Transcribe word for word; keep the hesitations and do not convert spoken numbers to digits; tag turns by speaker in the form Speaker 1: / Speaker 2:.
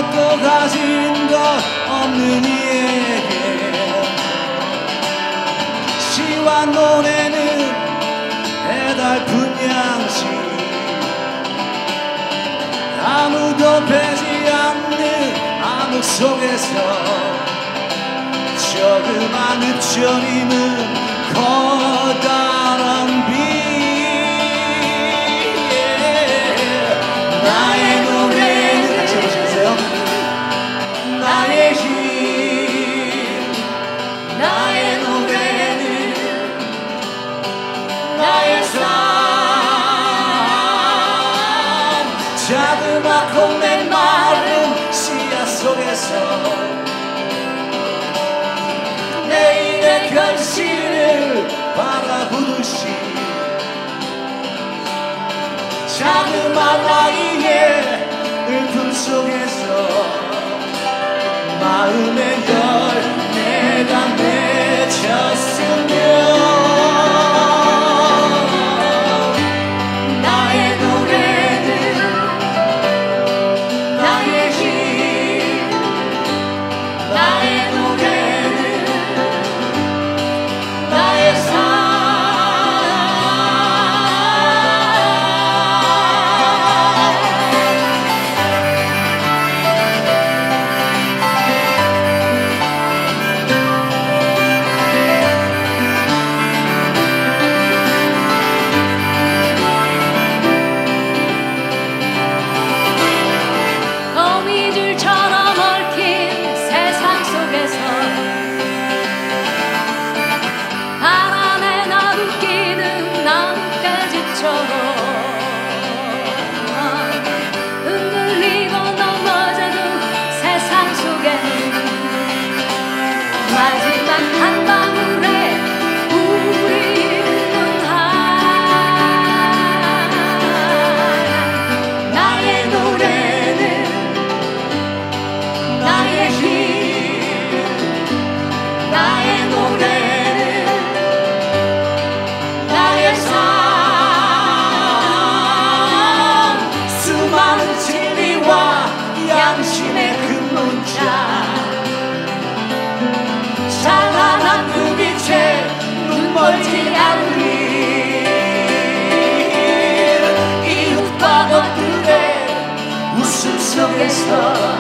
Speaker 1: 아무것도 가진 것 없는 이에게 시와 노래는 해달픈 양식, 아무도 배지 않는 암흑 속에서 조그만 읍전임은 커다란 빛. 나의 노래는 같이 해보시겠어요? 나의 힘, 나의 노래는 나의 삶. 자그맣고 메마른 씨앗 속에서 내일의 결실을 바라보듯이 자그마한 아이의 울품 속에서 마음의 열매가 맺혔으며 나의 노래는 나의 힘, 나의 노래는 나의 삶.
Speaker 2: 거미줄처럼 얽힌 세상 속에서 바람에 나부끼는 나뭇가지처럼 흔들리고 넘어져도 세상 속에는 마지막 한 방울의 물이 있는 한. 나의 노래는 나의 힘, 나의 노래는 나의 삶. 수많은 진리와 양심의 그 문자, 찬란한 그 빛에 눈 멀지 않으리. 이웃과 것들의 웃음 속에서